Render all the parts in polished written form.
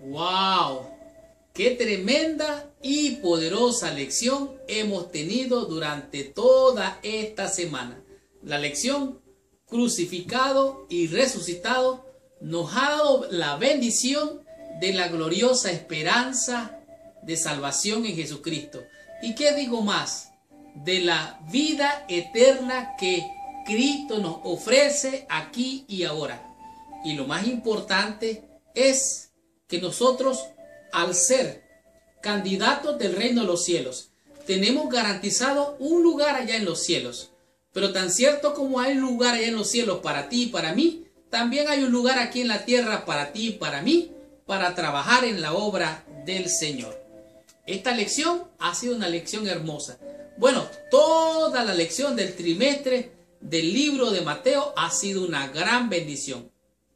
¡Wow! ¡Qué tremenda y poderosa lección hemos tenido durante toda esta semana! La lección crucificado y resucitado nos ha dado la bendición de la gloriosa esperanza de salvación en Jesucristo. ¿Y qué digo más? De la vida eterna que Cristo nos ofrece aquí y ahora. Y lo más importante es que nosotros, al ser candidatos del reino de los cielos, tenemos garantizado un lugar allá en los cielos. Pero tan cierto como hay un lugar allá en los cielos para ti y para mí, también hay un lugar aquí en la tierra para ti y para mí, para trabajar en la obra del Señor. Esta lección ha sido una lección hermosa. Bueno, toda la lección del trimestre del libro de Mateo ha sido una gran bendición.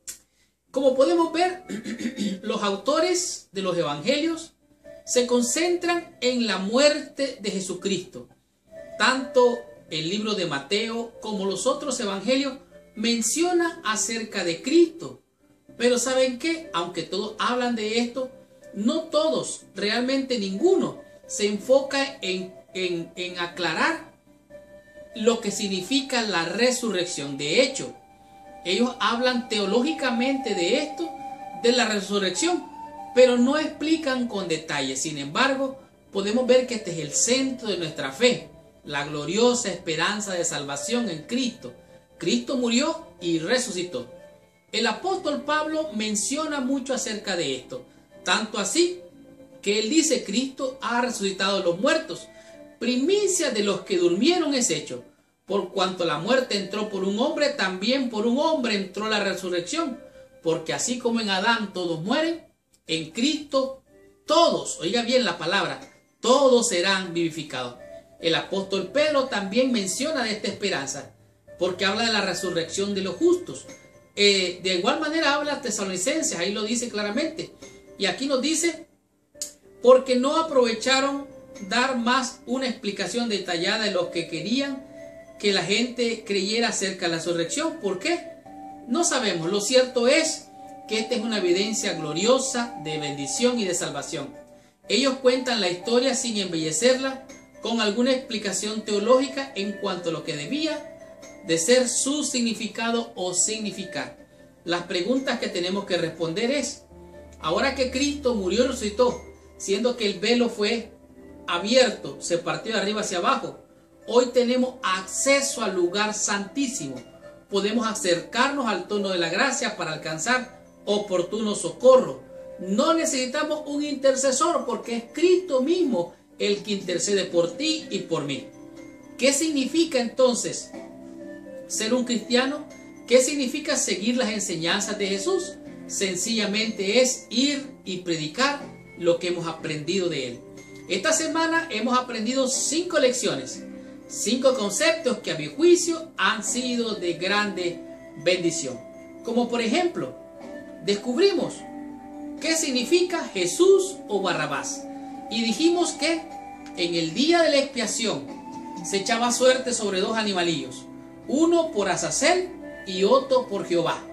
Como podemos ver, los autores de los evangelios se concentran en la muerte de Jesucristo. Tanto el libro de Mateo como los otros evangelios menciona acerca de Cristo. Pero ¿saben qué? Aunque todos hablan de esto, no todos, realmente ninguno, se enfoca en aclarar lo que significa la resurrección. De hecho, ellos hablan teológicamente de esto, de la resurrección, pero no explican con detalle. Sin embargo, podemos ver que este es el centro de nuestra fe, la gloriosa esperanza de salvación en Cristo. Cristo murió y resucitó. El apóstol Pablo menciona mucho acerca de esto, tanto así que él dice: Cristo ha resucitado de los muertos, primicia de los que durmieron es hecho. Por cuanto la muerte entró por un hombre, también por un hombre entró la resurrección. Porque así como en Adán todos mueren, en Cristo todos, oiga bien la palabra, todos serán vivificados. El apóstol Pedro también menciona de esta esperanza, porque habla de la resurrección de los justos. De igual manera habla Tesalonicenses, ahí lo dice claramente. Y aquí nos dice: porque no aprovecharon dar más una explicación detallada de lo que querían que la gente creyera acerca de la resurrección. ¿Por qué? No sabemos. Lo cierto es que esta es una evidencia gloriosa de bendición y de salvación. Ellos cuentan la historia sin embellecerla con alguna explicación teológica en cuanto a lo que debía de ser su significado o significar. Las preguntas que tenemos que responder es: ahora que Cristo murió y resucitó, siendo que el velo fue abierto, se partió de arriba hacia abajo, hoy tenemos acceso al lugar santísimo. Podemos acercarnos al trono de la gracia para alcanzar oportuno socorro. No necesitamos un intercesor, porque es Cristo mismo el que intercede por ti y por mí. ¿Qué significa entonces ser un cristiano? ¿Qué significa seguir las enseñanzas de Jesús? Sencillamente es ir y predicar lo que hemos aprendido de Él. Esta semana hemos aprendido 5 lecciones, 5 conceptos que a mi juicio han sido de grande bendición. Como por ejemplo, descubrimos qué significa Jesús o Barrabás. Y dijimos que en el día de la expiación se echaba suerte sobre 2 animalillos, uno por Azazel y otro por Jehová.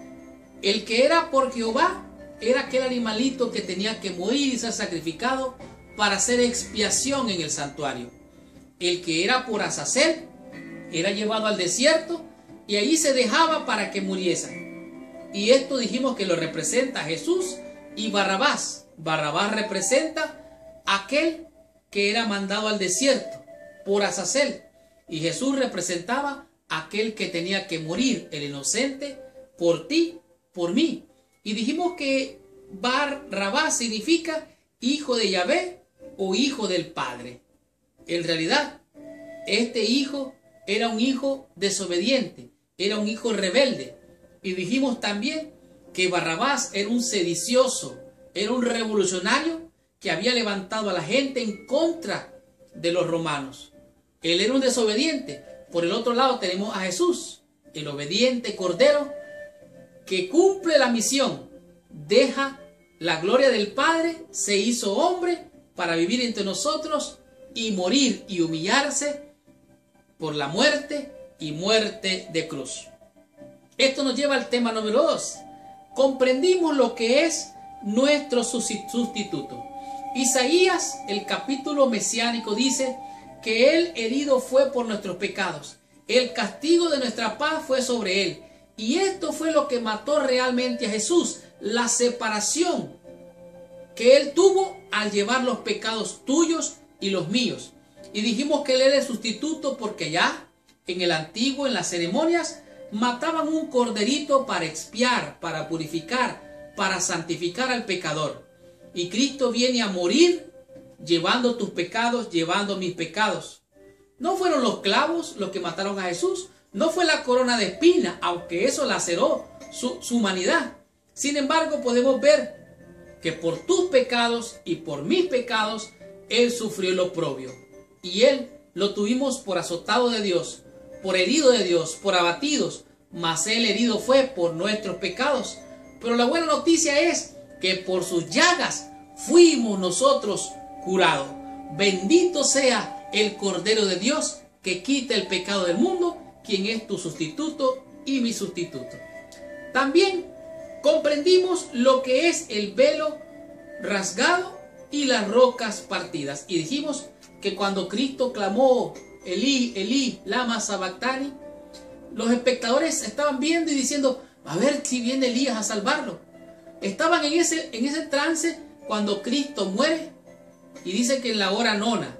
El que era por Jehová era aquel animalito que tenía que morir y ser sacrificado para hacer expiación en el santuario. El que era por Azazel era llevado al desierto y ahí se dejaba para que muriese. Y esto dijimos que lo representa Jesús y Barrabás. Barrabás representa aquel que era mandado al desierto por Azazel, y Jesús representaba aquel que tenía que morir, el inocente, por ti, por mí. Y dijimos que Barrabás significa hijo de Yahvé o hijo del Padre. En realidad, este hijo era un hijo desobediente, era un hijo rebelde. Y dijimos también que Barrabás era un sedicioso, era un revolucionario que había levantado a la gente en contra de los romanos. Él era un desobediente. Por el otro lado tenemos a Jesús, el obediente Cordero, que cumple la misión, deja la gloria del Padre, se hizo hombre para vivir entre nosotros y morir y humillarse por la muerte y muerte de cruz. Esto nos lleva al tema número 2. Comprendimos lo que es nuestro sustituto. Isaías, el capítulo mesiánico, dice que Él herido fue por nuestros pecados. El castigo de nuestra paz fue sobre Él. Y esto fue lo que mató realmente a Jesús, la separación que Él tuvo al llevar los pecados tuyos y los míos. Y dijimos que Él era el sustituto porque ya en el antiguo, en las ceremonias, mataban un corderito para expiar, para purificar, para santificar al pecador. Y Cristo viene a morir llevando tus pecados, llevando mis pecados. No fueron los clavos los que mataron a Jesús, no fue la corona de espinas, aunque eso laceró su humanidad. Sin embargo, podemos ver que por tus pecados y por mis pecados, Él sufrió el oprobio. Y Él lo tuvimos por azotado de Dios, por herido de Dios, por abatidos, mas Él herido fue por nuestros pecados. Pero la buena noticia es que por sus llagas fuimos nosotros curados. Bendito sea el Cordero de Dios que quita el pecado del mundo, quien es tu sustituto y mi sustituto. También comprendimos lo que es el velo rasgado y las rocas partidas. Y dijimos que cuando Cristo clamó, Elí, Elí, lama sabactani, los espectadores estaban viendo y diciendo, a ver si viene Elías a salvarlo. Estaban en ese trance cuando Cristo muere y dice que en la hora nona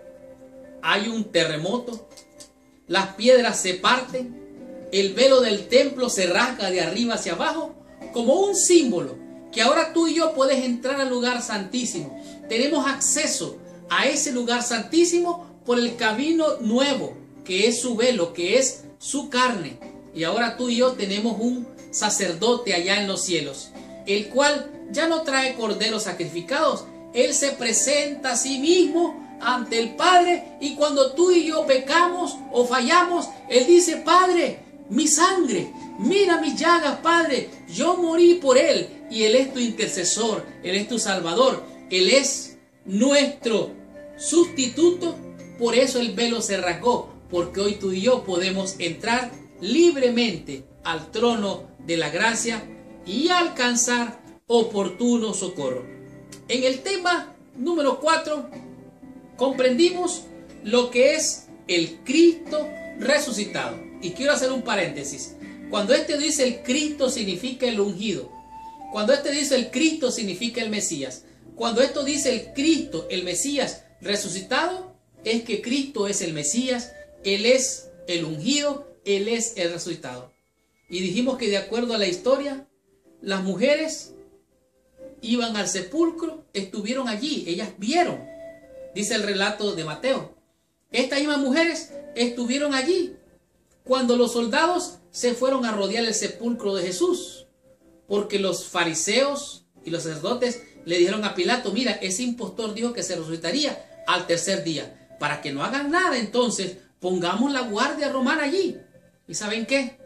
hay un terremoto, las piedras se parten, el velo del templo se rasga de arriba hacia abajo como un símbolo que ahora tú y yo puedes entrar al lugar santísimo. Tenemos acceso a ese lugar santísimo por el camino nuevo, que es su velo, que es su carne. Y ahora tú y yo tenemos un sacerdote allá en los cielos, el cual ya no trae corderos sacrificados. Él se presenta a sí mismo ante el Padre, y cuando tú y yo pecamos o fallamos, Él dice, Padre, mi sangre, mira mis llagas, Padre, yo morí por Él, y Él es tu intercesor, Él es tu salvador, Él es nuestro sustituto. Por eso el velo se rasgó, porque hoy tú y yo podemos entrar libremente al trono de la gracia y alcanzar oportuno socorro. En el tema número 4 comprendimos lo que es el Cristo resucitado. Y quiero hacer un paréntesis. Cuando este dice el Cristo significa el ungido. Cuando este dice el Cristo significa el Mesías. Cuando esto dice el Cristo, el Mesías resucitado, es que Cristo es el Mesías, Él es el ungido, Él es el resucitado. Y dijimos que de acuerdo a la historia, las mujeres iban al sepulcro, estuvieron allí, ellas vieron, dice el relato de Mateo. Estas mismas mujeres estuvieron allí cuando los soldados se fueron a rodear el sepulcro de Jesús, porque los fariseos y los sacerdotes le dijeron a Pilato, mira, ese impostor dijo que se resucitaría al tercer día. Para que no hagan nada, entonces pongamos la guardia romana allí. ¿Y saben qué?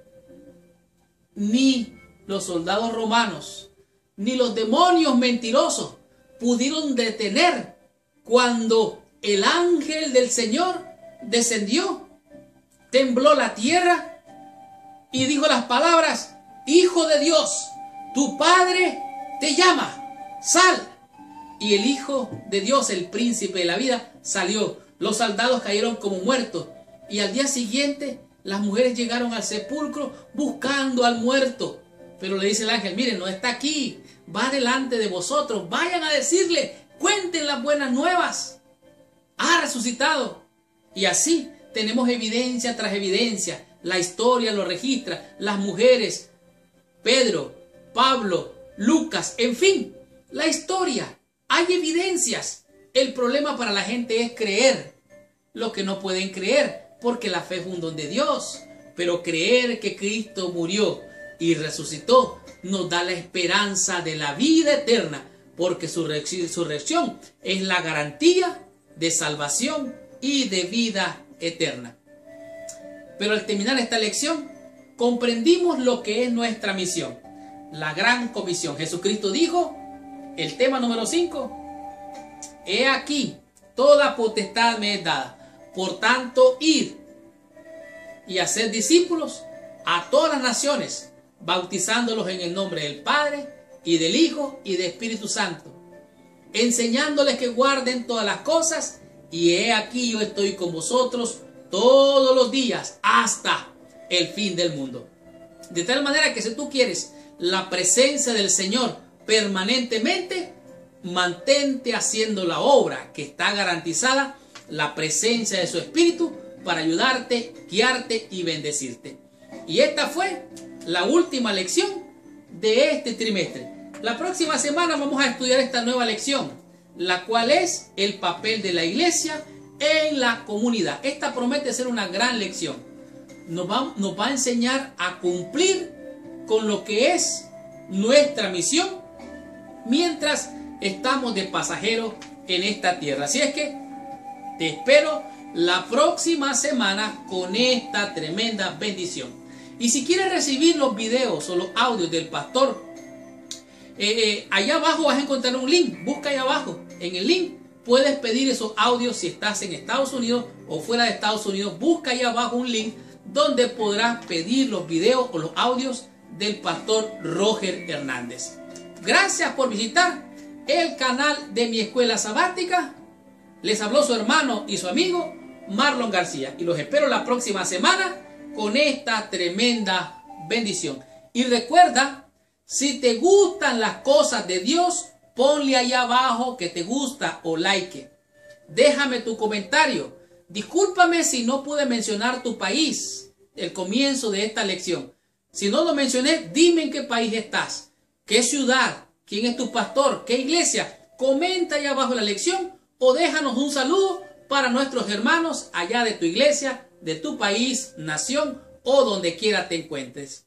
Ni los soldados romanos, ni los demonios mentirosos pudieron detener cuando el ángel del Señor descendió. Tembló la tierra y dijo las palabras, Hijo de Dios, tu Padre te llama, sal. Y el Hijo de Dios, el príncipe de la vida, salió. Los soldados cayeron como muertos. Y al día siguiente, las mujeres llegaron al sepulcro buscando al muerto. Pero le dice el ángel, miren, no está aquí, va delante de vosotros. Vayan a decirle, cuenten las buenas nuevas. Ha resucitado. Y así tenemos evidencia tras evidencia. La historia lo registra. Las mujeres, Pedro, Pablo, Lucas, en fin, la historia. Hay evidencias. El problema para la gente es creer lo que no pueden creer, porque la fe es un don de Dios. Pero creer que Cristo murió y resucitó nos da la esperanza de la vida eterna, porque su resurrección es la garantía de salvación y de vida eterna. Pero al terminar esta lección, comprendimos lo que es nuestra misión, la gran comisión. Jesucristo dijo, el tema número 5, he aquí, toda potestad me es dada. Por tanto, id y hacer discípulos a todas las naciones, bautizándolos en el nombre del Padre, y del Hijo y del Espíritu Santo, enseñándoles que guarden todas las cosas, y he aquí yo estoy con vosotros todos los días hasta el fin del mundo. De tal manera que si tú quieres la presencia del Señor permanentemente, mantente haciendo la obra que está garantizada, la presencia de su Espíritu para ayudarte, guiarte y bendecirte. Y esta fue la última lección de este trimestre. La próxima semana vamos a estudiar esta nueva lección, la cual es el papel de la iglesia en la comunidad. Esta promete ser una gran lección. Nos va a enseñar a cumplir con lo que es nuestra misión mientras estamos de pasajeros en esta tierra. Así es que te espero la próxima semana con esta tremenda bendición. Y si quieres recibir los videos o los audios del pastor, allá abajo vas a encontrar un link. Busca allá abajo. En el link puedes pedir esos audios si estás en Estados Unidos o fuera de Estados Unidos. Busca allá abajo un link donde podrás pedir los videos o los audios del pastor Roger Hernández. Gracias por visitar el canal de Mi Escuela Sabática. Les habló su hermano y su amigo Marlon García. Y los espero la próxima semana con esta tremenda bendición. Y recuerda, si te gustan las cosas de Dios, ponle allá abajo que te gusta o like. Déjame tu comentario. Discúlpame si no pude mencionar tu país, el comienzo de esta lección. Si no lo mencioné, dime en qué país estás, qué ciudad, quién es tu pastor, qué iglesia. Comenta allá abajo la lección o déjanos un saludo para nuestros hermanos allá de tu iglesia, de tu país, nación o donde quiera te encuentres.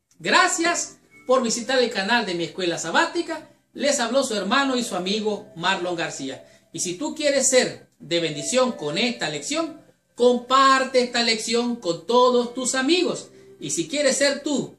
Gracias por visitar el canal de Mi Escuela Sabática. Les habló su hermano y su amigo Marlon García. Y si tú quieres ser de bendición con esta lección, comparte esta lección con todos tus amigos. Y si quieres ser tú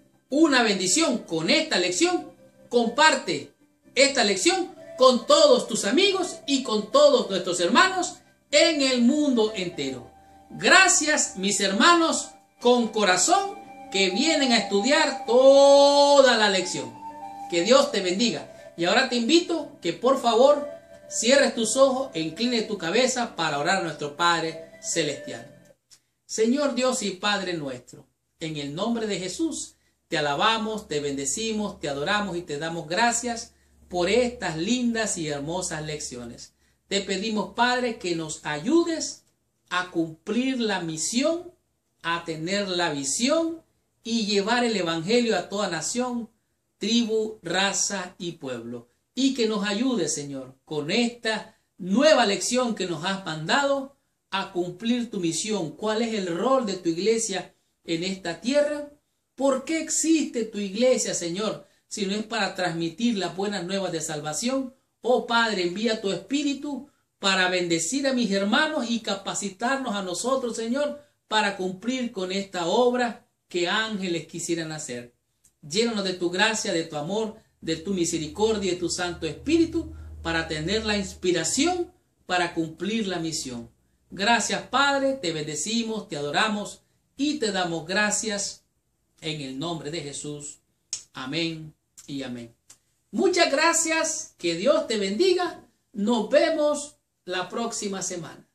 una bendición con esta lección, comparte esta lección con todos tus amigos y con todos nuestros hermanos en el mundo entero. Gracias, mis hermanos con corazón que vienen a estudiar toda la lección. Que Dios te bendiga. Y ahora te invito que por favor cierres tus ojos e inclines tu cabeza para orar a nuestro Padre Celestial. Señor Dios y Padre nuestro, en el nombre de Jesús, te alabamos, te bendecimos, te adoramos y te damos gracias por estas lindas y hermosas lecciones. Te pedimos, Padre, que nos ayudes a cumplir la misión, a tener la visión y llevar el evangelio a toda nación, tribu, raza y pueblo. Y que nos ayude, Señor, con esta nueva lección que nos has mandado a cumplir tu misión. ¿Cuál es el rol de tu iglesia en esta tierra? ¿Por qué existe tu iglesia, Señor, si no es para transmitir las buenas nuevas de salvación? Oh Padre, envía tu Espíritu para bendecir a mis hermanos y capacitarnos a nosotros, Señor, para cumplir con esta obra que ángeles quisieran hacer. Llénanos de tu gracia, de tu amor, de tu misericordia y de tu Santo Espíritu para tener la inspiración para cumplir la misión. Gracias, Padre, te bendecimos, te adoramos y te damos gracias en el nombre de Jesús. Amén y amén. Muchas gracias, que Dios te bendiga. Nos vemos la próxima semana.